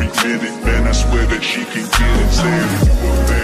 every minute. Man, I swear that she can get it. Say it.